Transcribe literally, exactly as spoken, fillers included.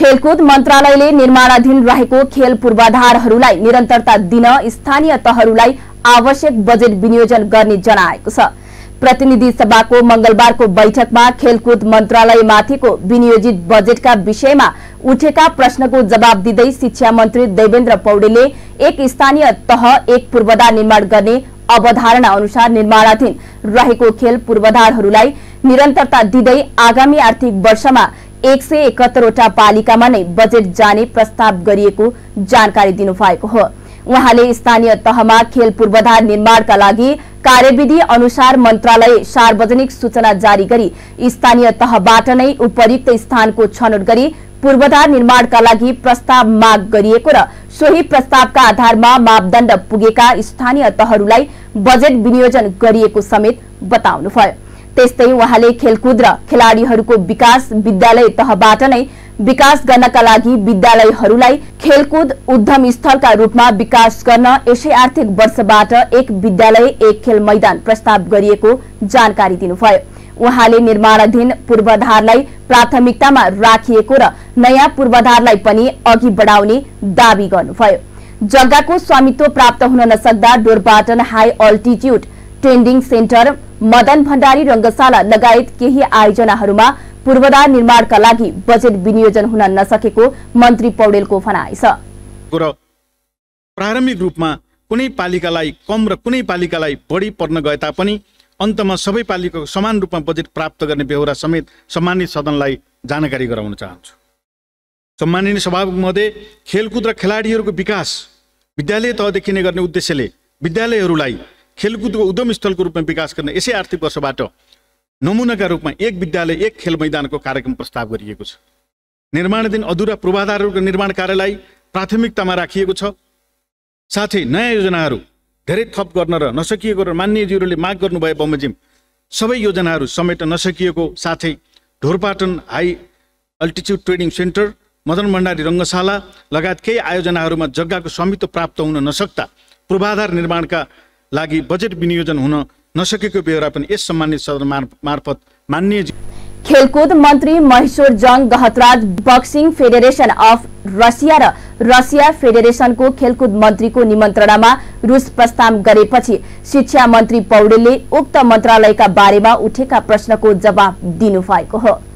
खेलकुद मन्त्रालयले निर्माणाधीन रहेको खेल पूर्वाधारहरूलाई निरन्तरता दिन स्थानीय तहहरूलाई आवश्यक बजेट विनियोजन गर्ने जनाएको छ। प्रतिनिधि सभाको मंगलबारको बैठकमा खेलकुद मन्त्रालयमाथिको विनियोजित बजेटका विषयमा उठेका प्रश्नको जवाब दिँदै शिक्षा मन्त्री देवेन्द्र पौडेलले एक स्थानीय तह एक पूर्वाधार निर्माण गर्ने अवधारणा अनुसार निर्माणाधीन रहेको खेल पूर्वाधारहरूलाई निरन्तरता दिँदै आगामी आर्थिक वर्षमा एक सय एकहत्तरवटा पालिकामा नै बजेट जाने प्रस्ताव गरिएको जानकारी दिनुभएको हो। उहाँले स्थानीय तहमा खेल पूर्वाधार निर्माणका लागि कार्यविधि अनुसार मन्त्रालय सार्वजनिक सूचना जारी गरी स्थानीय तहबाट नै उपयुक्त स्थानको छनौट गरी पूर्वाधार निर्माणका लागि प्रस्ताव माग गरिएको र सोही प्रस्तावका आधारमा मापदण्ड पुगेका स्थानीय तहहरूलाई बजेट विनियोजन गरिएको समेत बताउनुभयो। त्यस्तै उहाँले खेलकुद र खेलाडीहरूको विकास विद्यालय तहबाट नै विकास गर्नका लागि विद्यालयहरूलाई खेलकुद उद्यम स्थलका रूपमा विकास गर्न यसै आर्थिक वर्षबाट एक विद्यालय एक खेल मैदान प्रस्ताव गरिएको जानकारी दिनुभयो। उहाँले निर्माणाधीन पूर्वाधारलाई प्राथमिकतामा राखिएको र नयाँ पूर्वाधारलाई पनि अघि बढाउने दावी गर्नुभयो। जग्गाको स्वामित्व प्राप्त हुन नसक्दा Dhorpatan high altitude training centre, Madan Bhandari रंगशाला लगायत केही आयोजनाहरूमा पूर्वाधार निर्माणका लागि बजेट विनियोजन हुन नसकेको मन्त्री पौडेलको भनाइ छ। प्रारम्भिक रूपमा कुनै पालिकालाई कम र कुनै पालिकालाई बढी पर्न गए तापनि अन्तमा सबै पालिकाको समान रूपमा बजेट प्राप्त गर्ने बेहोरा समेत सम्मानित सदनलाई जानकारी गराउन चाहन्छु। सम्माननीय सभामुख महोदय, खेलकुद र खेलाडीहरूको विकास विद्यालय तहदेखि नै गर्ने उद्देश्यले विद्यालयहरूलाई खेलकुदको उद्यम स्थलको रूपमा विकास गर्ने यसै आर्थिक वर्षबाट नमुनाका रूपमा एक विद्यालय एक खेल मैदानको कार्यक्रम प्रस्ताव गरिएको छ। निर्माणाधीन अधुरा पूर्वाधारहरूको निर्माण कार्यलाई प्राथमिकतामा राखिएको छ। साथै नयाँ योजनाहरू धेरै थप गर्न र नसकिएको र मान्यज्यूहरूले माग गर्नुभए बमोजिम सबै योजनाहरू समेट्न नसकिएको साथै Dhorpatan high altitude training centre, Madan Bhandari रंगशाला लगायत केही आयोजनाहरूमा जग्गाको स्वामित्व प्राप्त हुन नसक्दा पूर्वाधार निर्माणका लागि बजेट विनियोजन हुन नसकेको बेहोरा पनि यस सम्मानित सदन मार्फत मान्य। खेलकुद मन्त्री Maheshwar Jang Gahatraj boxing federation of Russia र रसिया फेडरेसनको खेलकुद मन्त्रीको निमन्त्रणामा रुस प्रस्थान गरेपछि शिक्षा मन्त्री पौडेलले उक्त मन्त्रालयका बारेमा उठेका प्रश्नको जवाब दिनुभएको हो।